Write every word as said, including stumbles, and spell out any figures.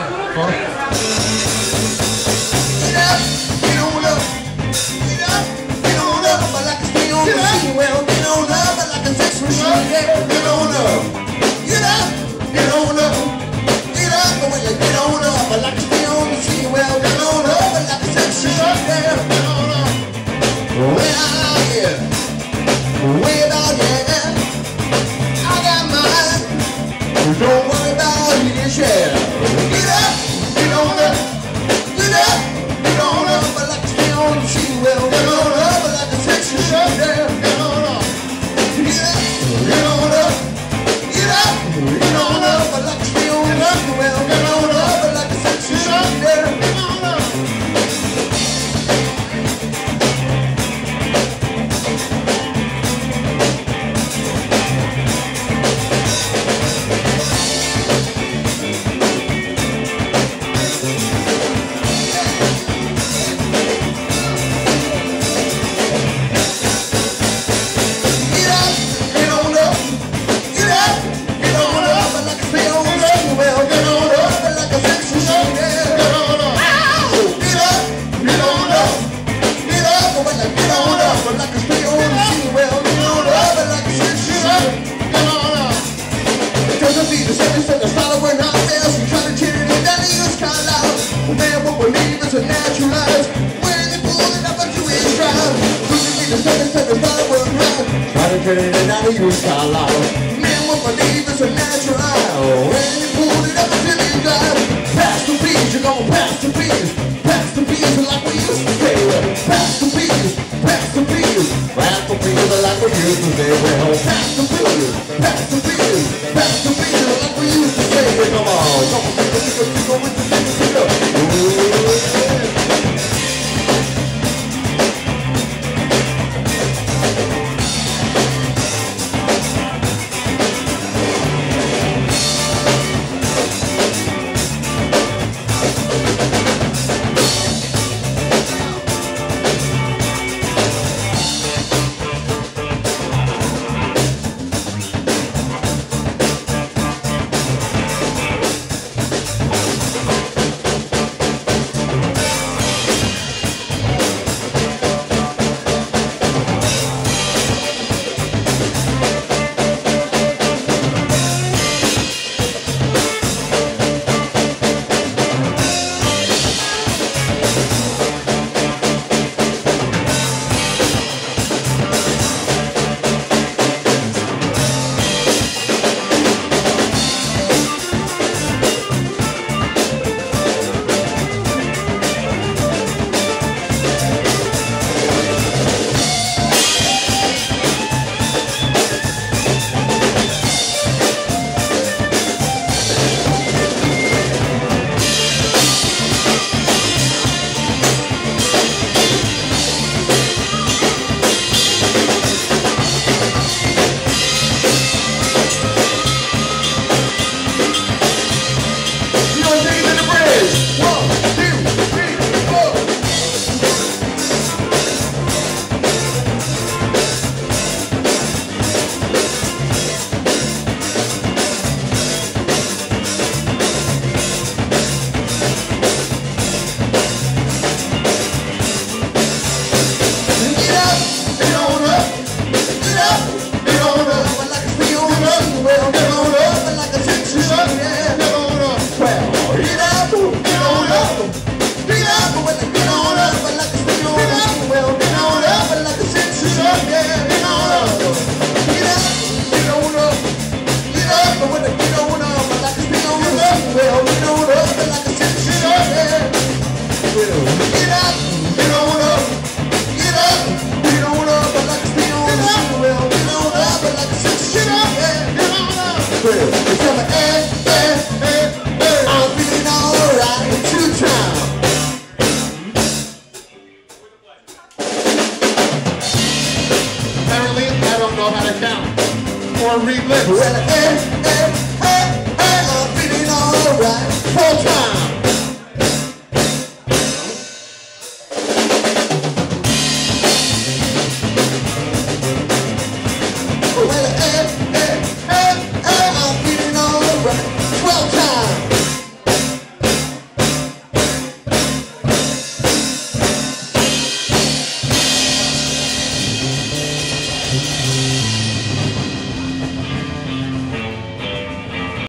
Don't worry about it, yeah. Get up, get on up, get up, get on up. I like to stay on the machine, well, get on up. I like to sex you, yeah. Get on up, get up, get on up, get up, get on up. I like to stay on the machine, well, get on up. I like to sex you, yeah. Get on up. Turn it out of your collar. Man, what believe is a natural. When you pull it up until you drive. Pass the bees, you're gonna pass the bees. Pass the bees like we used to say. Pass the bees, pass the bees. Pass the bees like we used to say. Well, pass the bees, pass the bees. Pass the bees like we used to say. Come on, come on, take a take a take a with the take a take a. Or read lips. Well, hey, hey, hey, hey, I'm feeling alright. Full time.